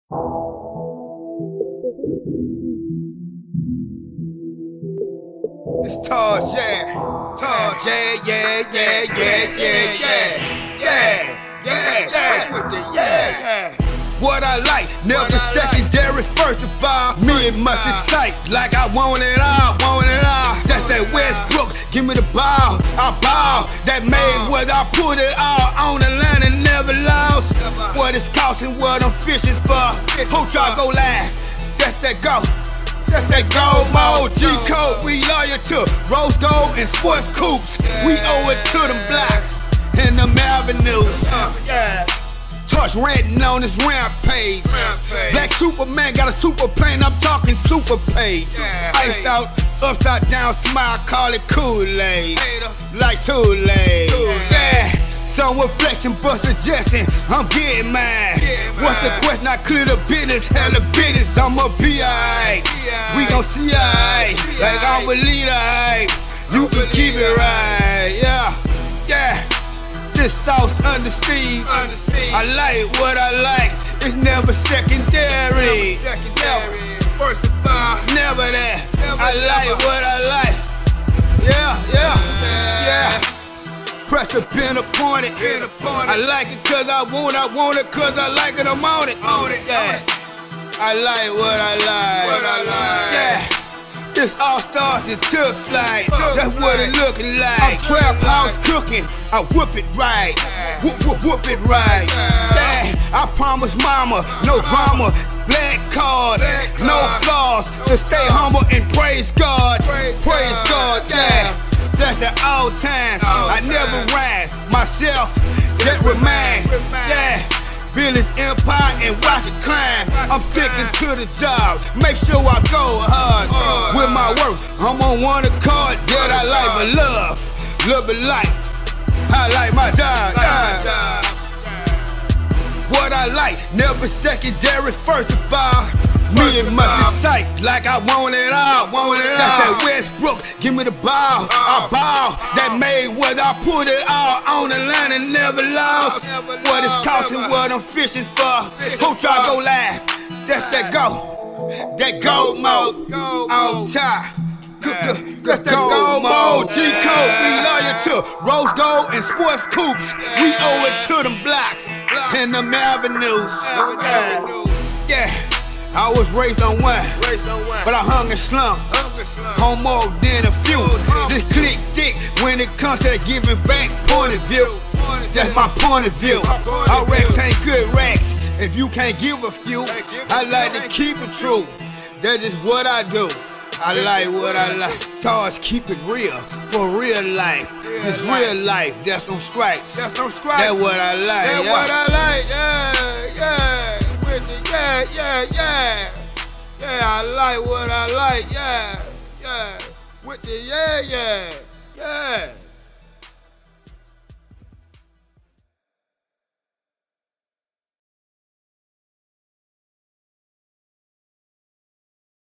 It's Taj, yeah. Taj, yeah. With the yeah. What I like, never secondary, first of all. Me and must excite, like I want it all, That's that Westbrook, give me the ball, I ball. That Mayweather, I put it all on the line and never lost. What it's costing, what I'm fishing for. Hope y'all go laugh, that's that go. That's that gold mode, G-Code, we loyal to Rose Gold and Sports Coops. We owe it to them blocks and them avenues. Touch ranting on this rampage. Black Superman got a super plane, I'm talking super pace. Iced out, upside down smile, call it Kool-Aid. Like Kool-Aid. Yeah. Some reflection but suggesting I'm getting mine. What's the question? I clear the business, hella business, I'ma be alright. We gon' see alright, like I'm a leader, alright. You can keep it right, yeah. This sauce under siege. I like what I like, it's never secondary. First of all, never that. I like what I like. Yeah. Pressure been appointed. I like it cause I want it cause I like it, I'm on it. Yeah. I like what I like. Yeah. This all started to flight. That's what it looking like. I'm trap house cooking. I whoop it right. Whoop it right. Yeah. I promise mama, no drama. Black cards, no flaws. To stay humble and praise God. Praise God, yeah. That's at all times. I never ran myself, that remain. Yeah. Build his empire and watch it climb. I'm sticking to the job. Make sure I go hard with my work. I'm on one accord that I like, but love it like I like my job. What I like, never secondary, first of all. Me and must excite, like I want it all, That's that Westbrook, give me the ball, I ball. That Mayweather, I put it all on the line and never lost. What it's costing, what I'm fishing for. Hope y'all go laugh, that's that gold mode, on top. That's that gold mode, G-Code, we loyal to Rose Gold and Sports Coops. We owe it to them blocks and them avenues. Yeah. I was raised on one, but I hung and slung. Home more than a few. Just click dick when it comes to giving back point of view. That's my point of view. Our racks ain't good racks if you can't give a few. I like to keep it true. That's just what I do. I like what I like. Taj, keep it real, for real life. It's real life, that's on stripes. That's what I like. That's what I like, yeah. Yeah, I like what I like, yeah. With the yeah.